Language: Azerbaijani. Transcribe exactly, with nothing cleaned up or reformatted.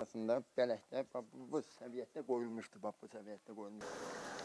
Aslında bələkdə bu, bu səviyyətdə qoyulmuşdu, bax bu səviyyətdə qoyulmuşdu.